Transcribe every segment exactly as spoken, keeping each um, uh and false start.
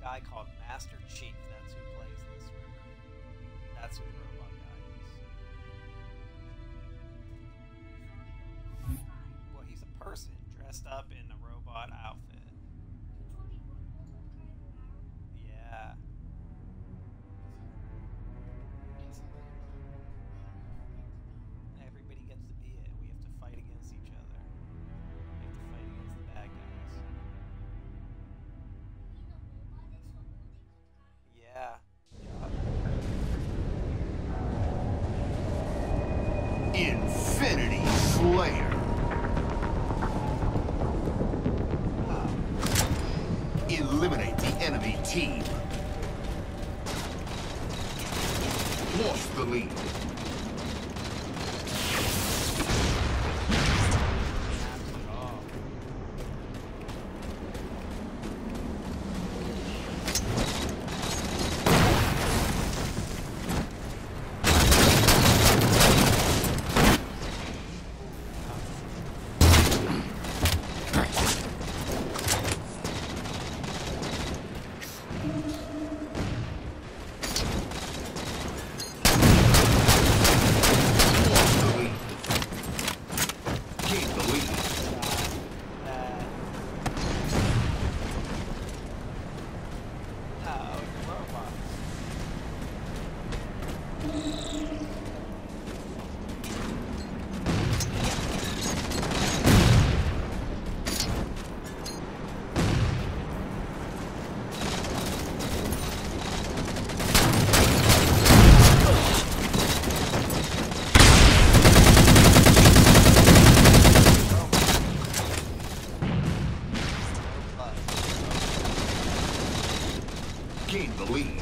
guy called Master Chief. That's who plays this river. That's who the robot guy is. Well, he's a person dressed up in a robot outfit. Yeah. Everybody gets to be it. We have to fight against each other. We have to fight against the bad guys. Yeah. Infinity Slayer. Wow. Eliminate the enemy team. Lost the lead. Gain the lead.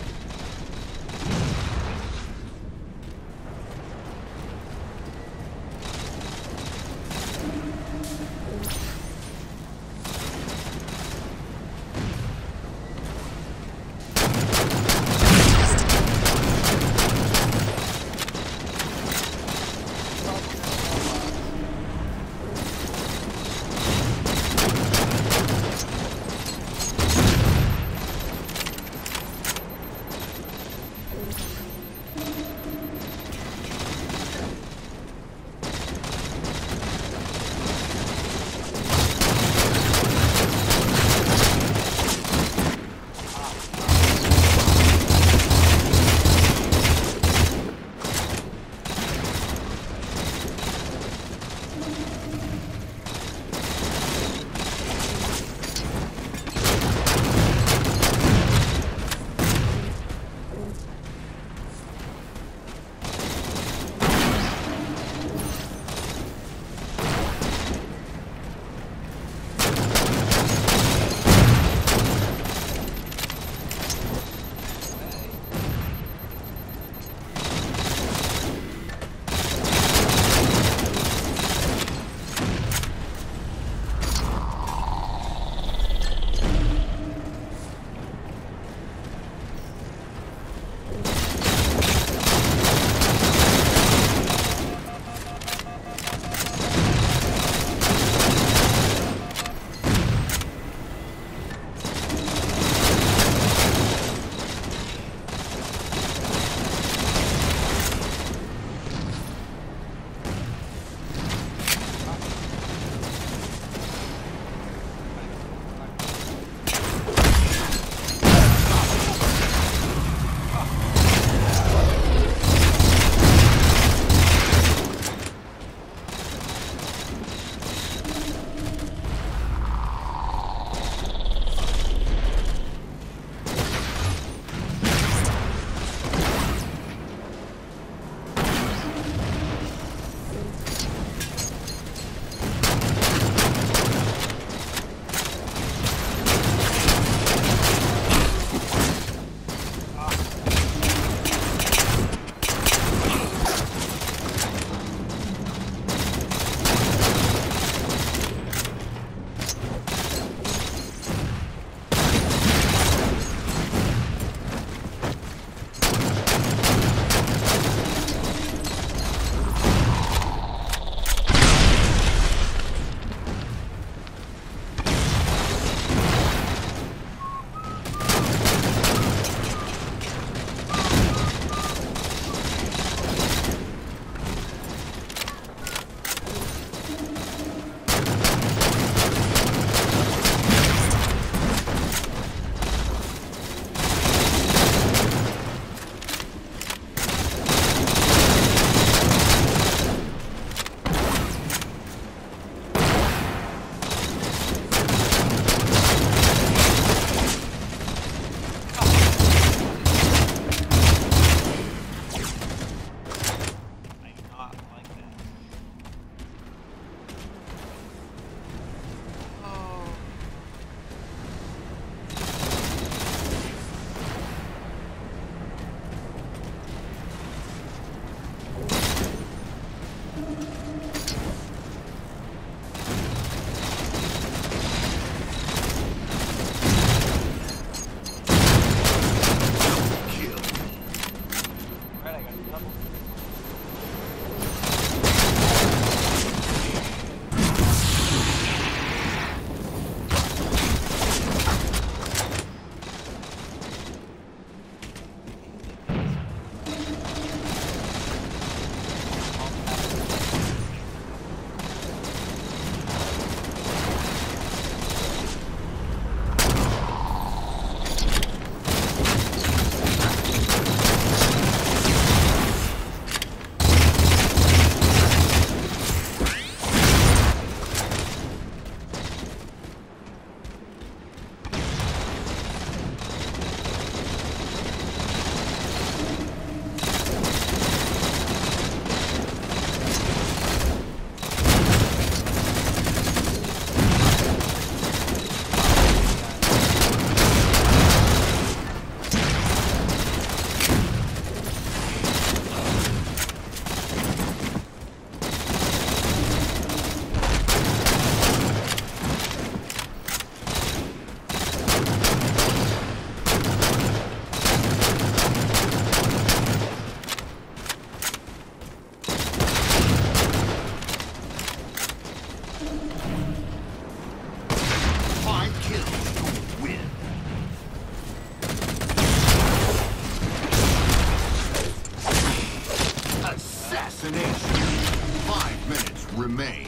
remain.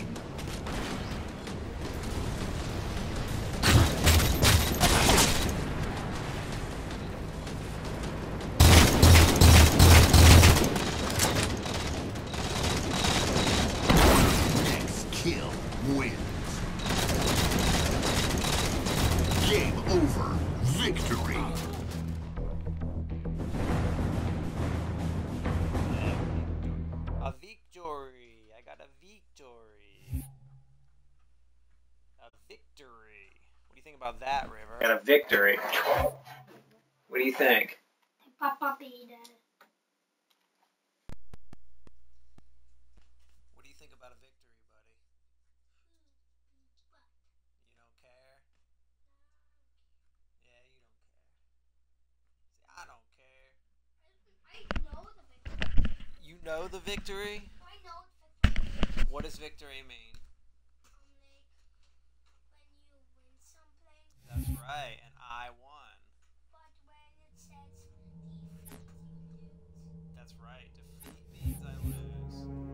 Next kill wins. Game over. Victory. A victory. I got a victory. A victory. What do you think about that, River? Got a victory. What do you think? Papa beat it. What do you think about a victory, buddy? You don't care? Yeah, you don't care. See, I don't care. I know the victory. You know the victory? I know the victory. What does victory mean? Um, like when you win something, That's right, and I won. but when it says defeat, you lose. That's right, defeat means I lose.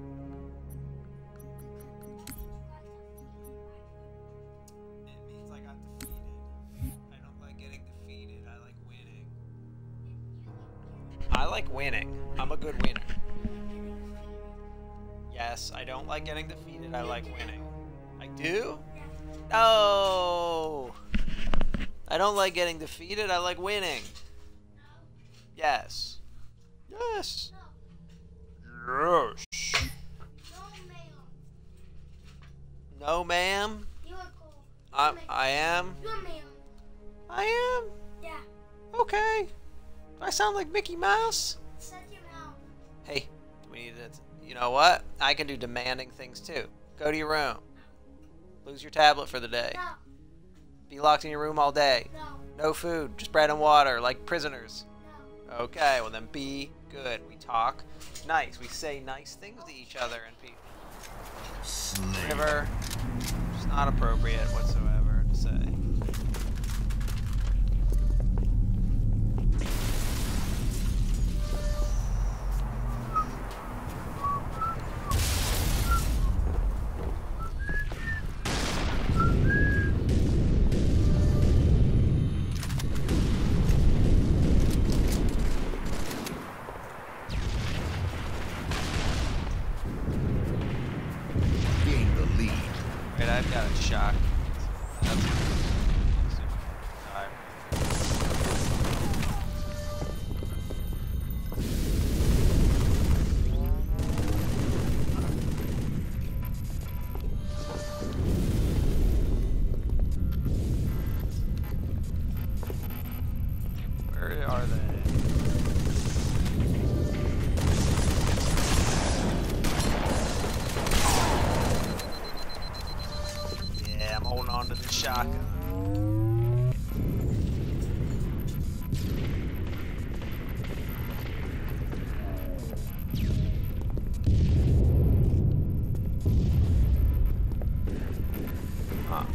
It means I got defeated. I don't like getting defeated, I like winning. I like winning. I'm a good winner. Yes, I don't like getting defeated, I like winning. I do? No! I don't like getting defeated, I like winning. Yes. Yes. Yes. No, ma'am. No, ma'am. You are cool. I, I am. You're ma'am. I am. Yeah. Okay. Do I sound like Mickey Mouse? Shut your mouth. Hey, we need to. You know what? I can do demanding things too. Go to your room. Lose your tablet for the day. No. Be locked in your room all day. No. No food, just bread and water, like prisoners. No. Okay, well then be good. We talk nice. We say nice things to each other and people. Slay. River, it's not appropriate whatsoever to say. Gain the lead. Wait, I've got a shock. That's Where are they? Yeah, I'm holding on to the shotgun. Huh.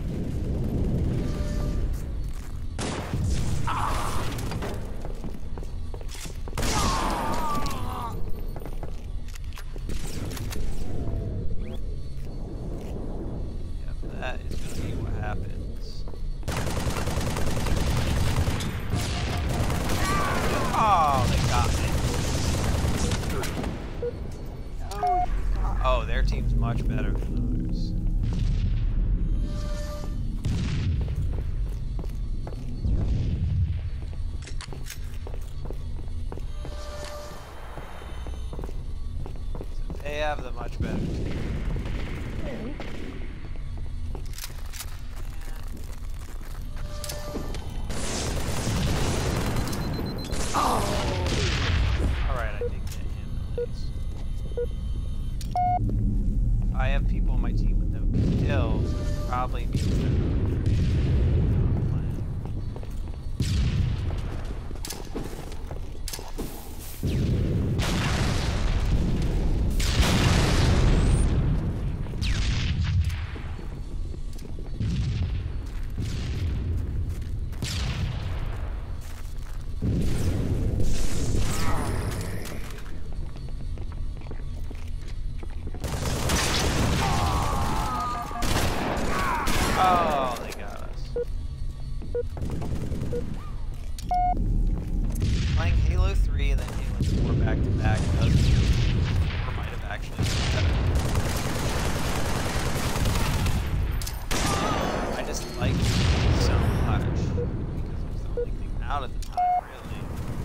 Yep, that is going to be what happens. Oh, they got me. Oh, their team's much better than ours. So they have the much better team. Alright, I did get him at least. I have people on my team with no kills, probably means they're not playing. Playing Halo three and then Halo four back to back does or might have actually been better. I just liked it so much because it was the only thing out at the time, really.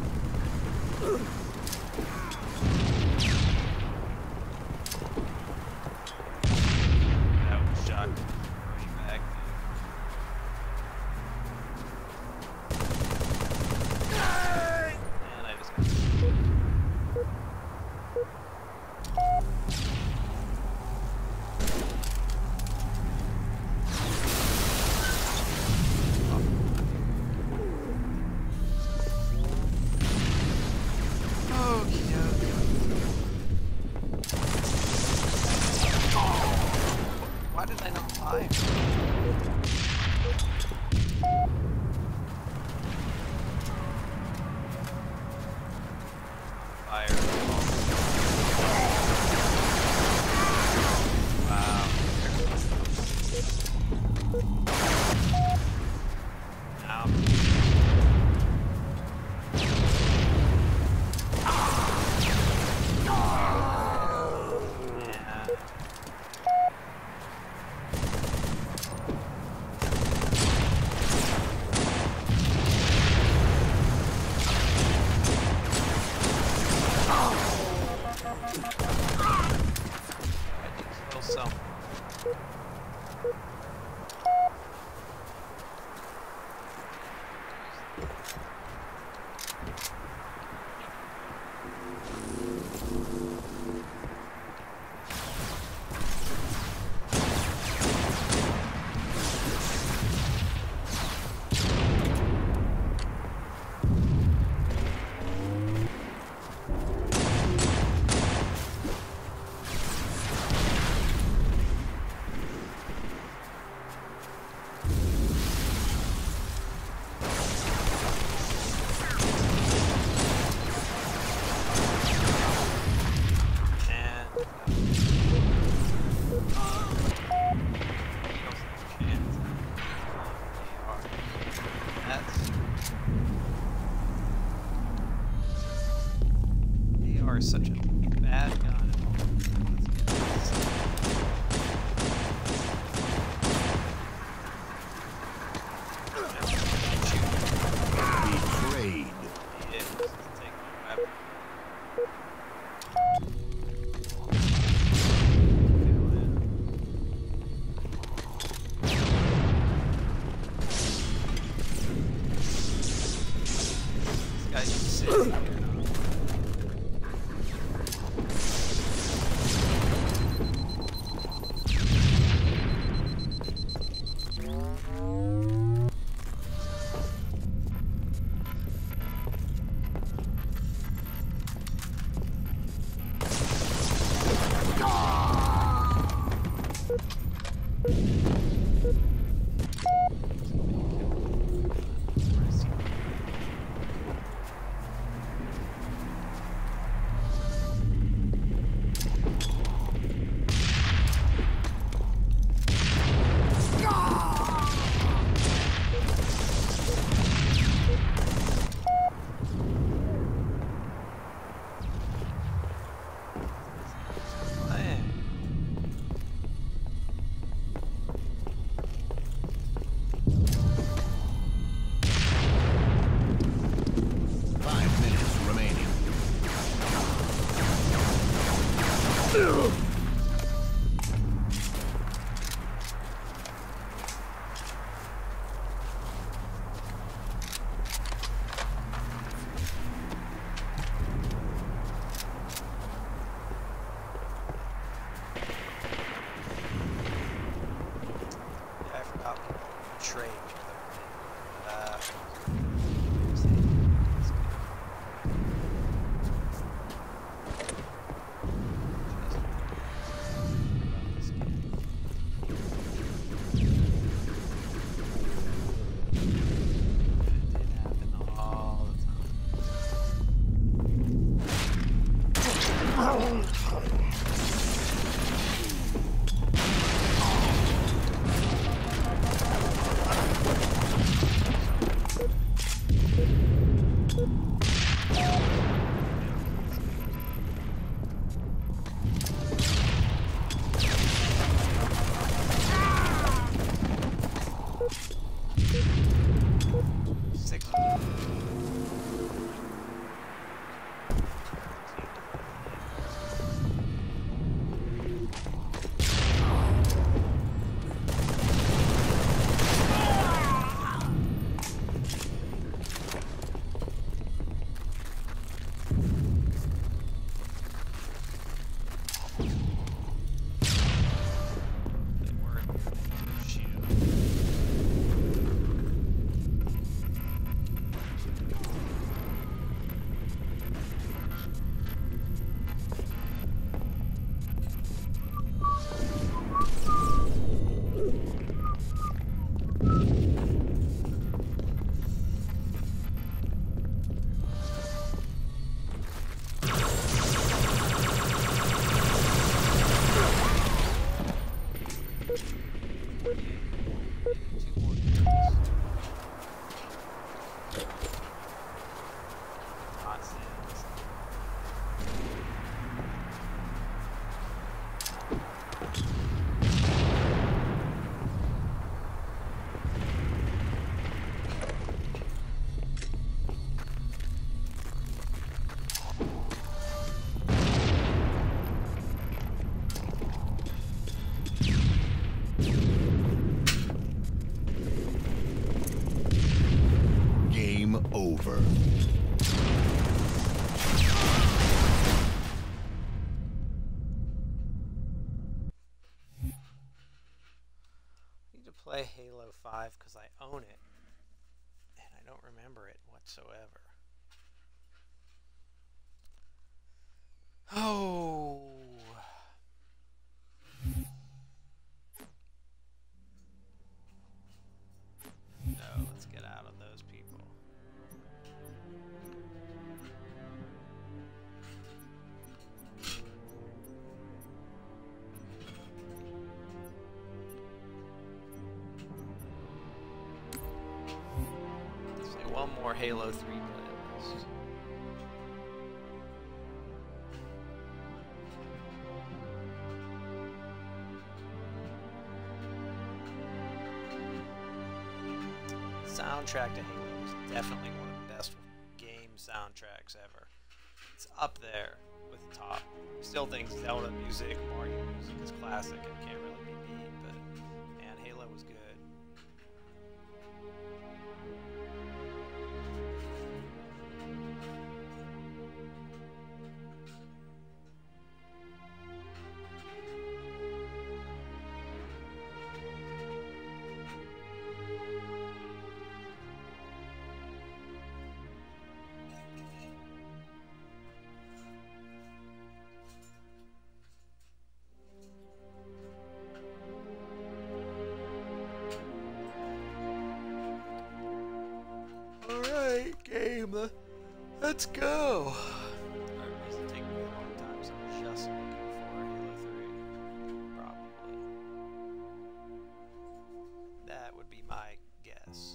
That was shocked way back. And I just got Why did I not fire? Fire. Wow. Now. So. Such a bad gun. Let's get Betrayed. this. Yeah, just take my weapon. This guy's just sitting here. Hot sands. Game over. I need to play Halo five because I own it and I don't remember it whatsoever. Oh. No, let's get out of those people. Say one more Halo three playlist. Soundtrack to Halo is definitely one of the best game soundtracks ever. It's up there with the top. Still think Zelda music, Mario music is classic and can't really be beat, but man, Halo was good. Alright, game. Let's go. Alright, this is taking me a long time, so I'm just looking for Halo three. Probably. That would be my guess.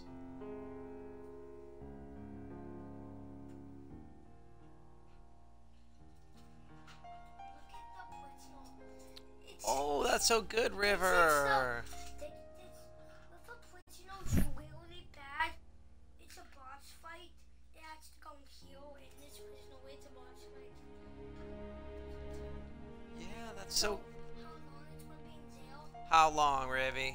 Oh, that's so good, River. Yeah, that's so. How long, Rivy?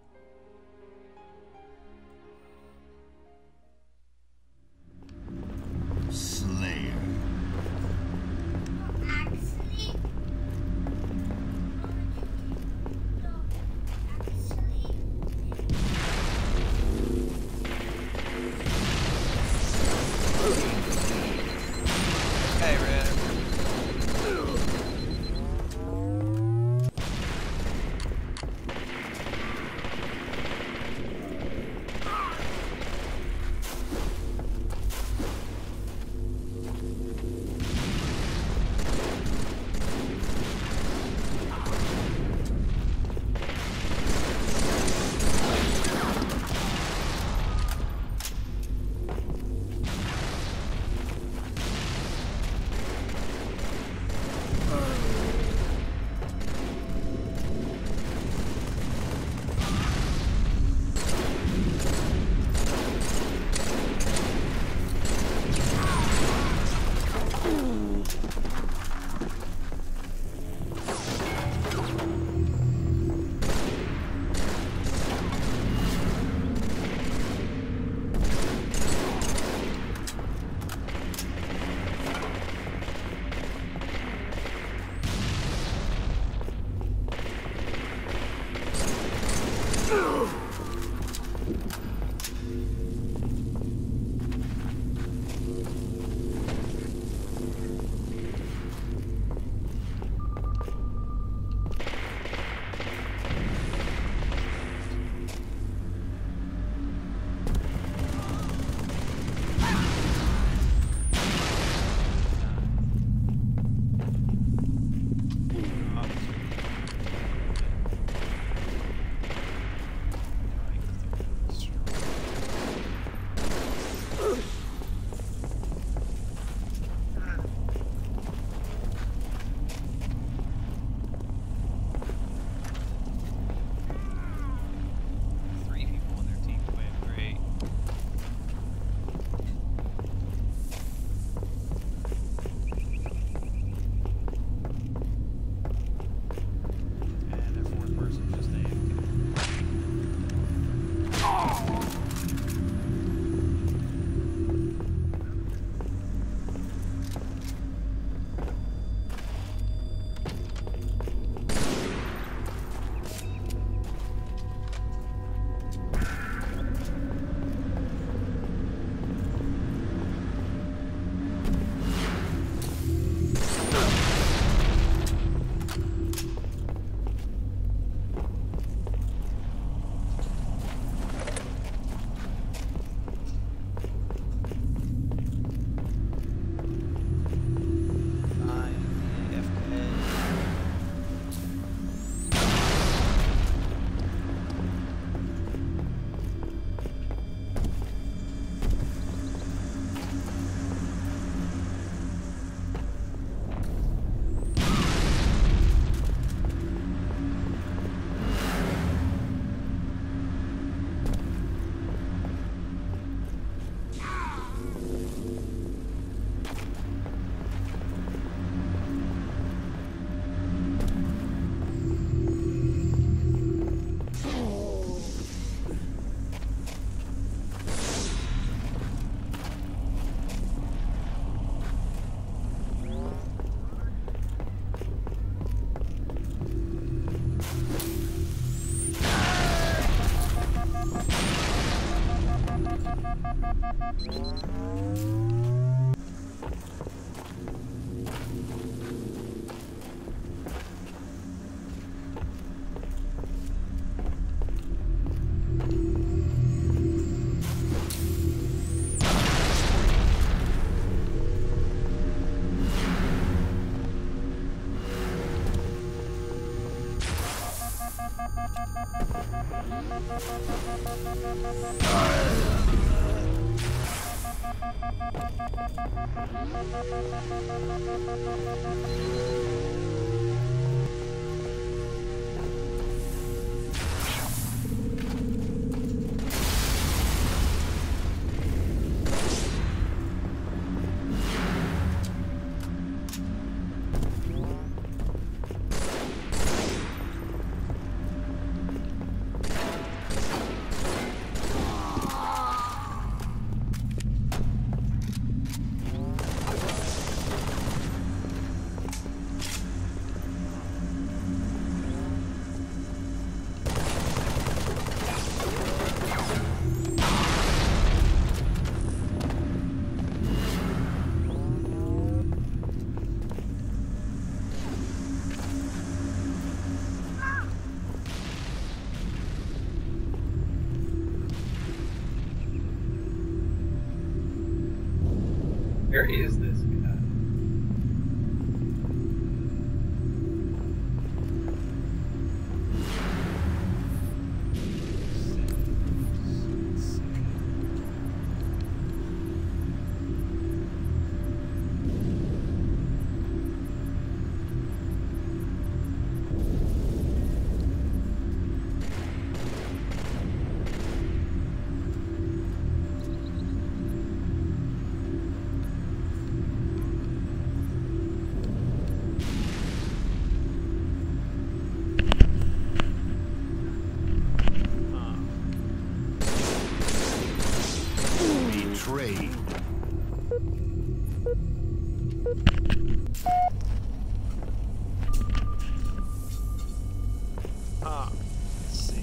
Slayer. Hey, Riv. Three people on their team playing great. And their fourth person just A F K. Where is this guy? Betrayed. Huh. Let's see.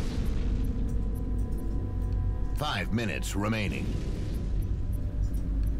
Five minutes remaining.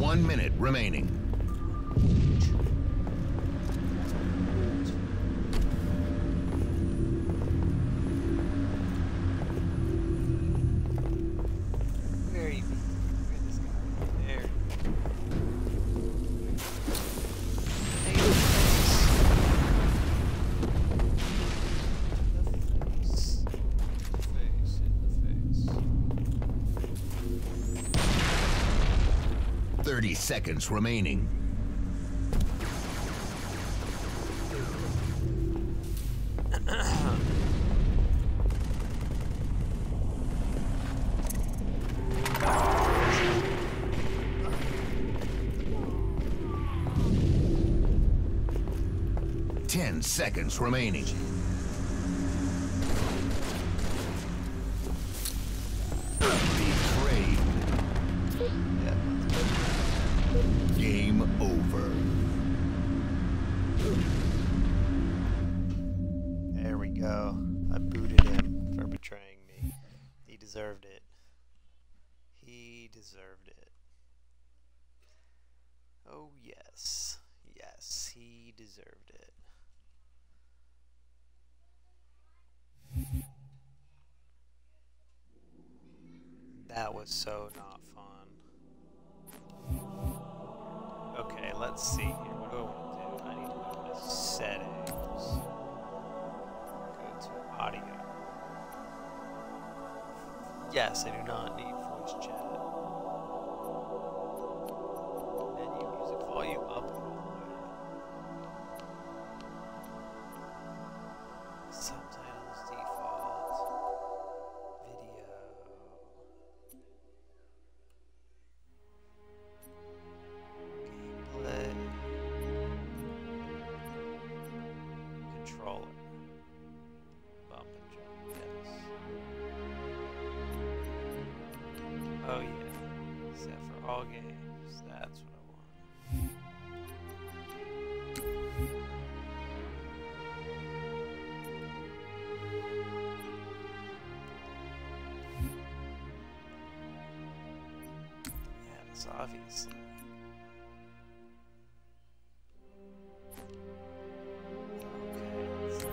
One minute remaining. Where are you? Where's this guy? There. Hey, the face. The face. In the face. thirty seconds remaining. Ten seconds remaining. Betrayed. Yeah. Game over. There we go. I booted him for betraying me. He deserved it. He deserved it. Oh, yes. Yes, he deserved it. That was so not fun. Okay, let's see here. What do I want to do? I need to go to settings. Go to audio. Yes, I do not need voice chat. Menu music volume up all the way. Subtitles default. Video. Gameplay. Controller. Bump and jump, yes. Oh yeah. Set for all games. That's what I want. Yes, obviously. Okay, let's see.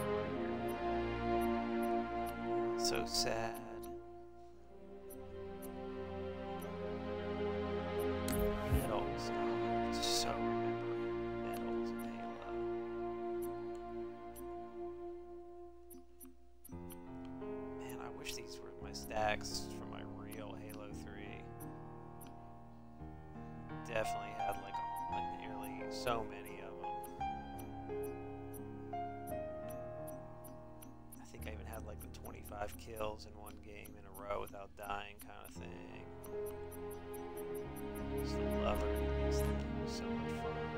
So sad. Medals. Oh, I so remember medals in Halo. Man, I wish these were my stacks from my real Halo three. Definitely had like a, like nearly so many of them. I think I even had like the twenty-five kills in one game in a row without dying kind of thing. Just the lover of these things was so much fun.